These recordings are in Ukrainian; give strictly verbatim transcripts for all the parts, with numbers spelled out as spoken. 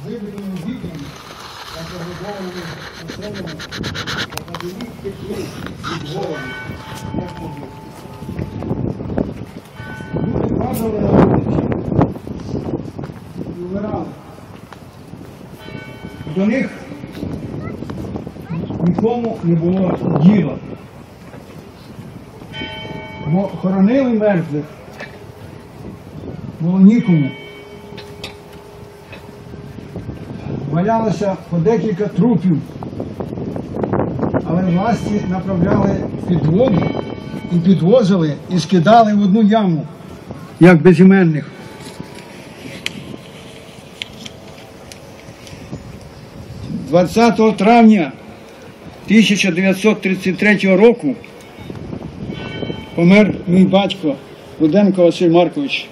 вибитими вікнами та побудованими оселями, та подивіть пекли під головами, як побіг. Люди падали на вулиці і вмирали. До них нікому не було діла. Бо хоронили мертвих було нікому. Валялося по декілька трупів, але власті направляли підводи і підвозили і скидали в одну яму, як безіменних. двадцятого травня тисяча дев'ятсот тридцять третього року помер мій батько Руденко Василь Маркович.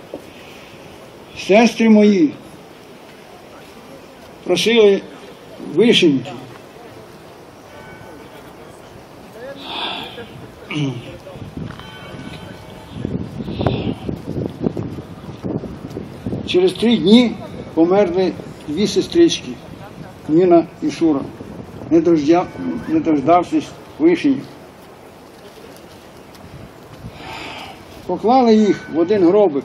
Сестри мої просили вишеньки. Через три дні померли дві сестрички, Ніна і Шура, не, дождя, не дождавшись вишень. Поклали їх в один гробик.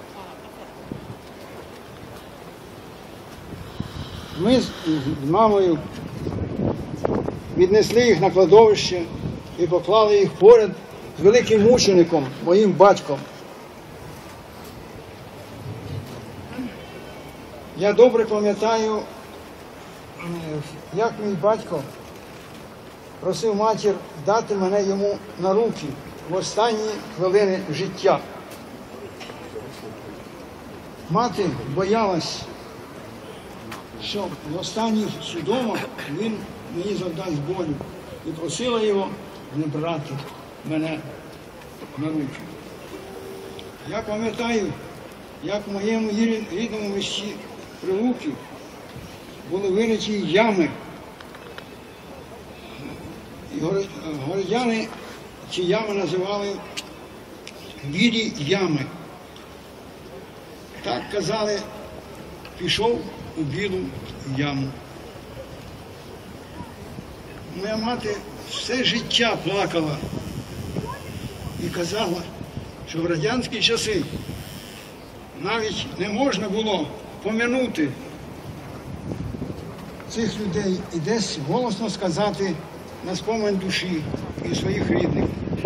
Ми з мамою віднесли їх на кладовище і поклали їх поряд з великим мучеником, моїм батьком. Я добре пам'ятаю, як мій батько просив матір дати мене йому на руки в останні хвилини життя. Мати боялась, що в останніх судомах він мені завдасть болю, і просила його не брати мене на руки. Я пам'ятаю, як в моєму рідному місті Прилуки були вириті ями. І городяни ці ями називали білі ями. Так казали, пішов у білу яму. Моя мати все життя плакала і казала, що в радянські часи навіть не можна було пом'янути цих людей і десь голосно сказати на спомин душі і своїх рідних.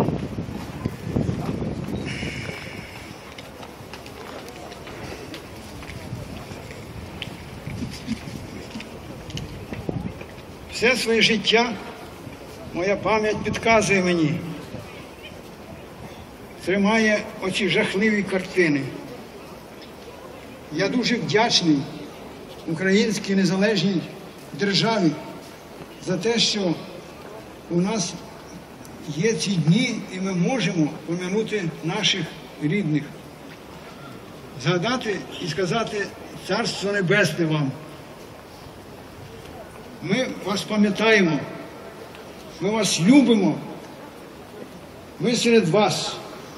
Все своє життя моя пам'ять підказує мені, тримає оці жахливі картини. Я дуже вдячний українській незалежній державі за те, що у нас є ці дні і ми можемо пом'янути наших рідних, згадати і сказати «Царство Небесне вам». Ми вас пам'ятаємо, ми вас любимо, ми серед вас.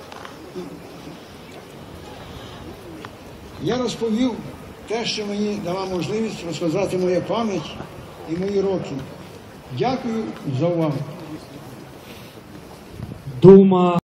Я розповів те, що мені дала можливість розказати моя пам'ять і мої роки. Дякую за увагу. Дума.